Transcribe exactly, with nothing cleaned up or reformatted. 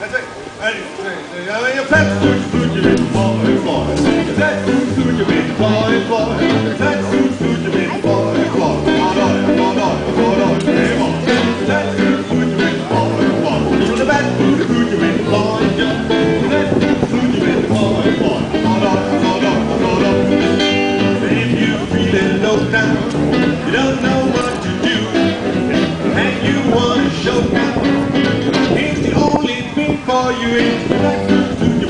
That's it. Ready? Say, I mean, your pet food, food, you been boy, boy. Your pet food, food, you been boy, boy. Your pet food, food, you been boy, boy. Hold on, hold on, hold on, hey, boy. Your pet food, food, you been boy, boy. Your pet food, food, you been boy, boy. Your pet food, food, you been boy, boy. Hold on, hold on, hold on. If you're feeling low down, you don't know what to do, and you want to show down, it's the only thing for you. It's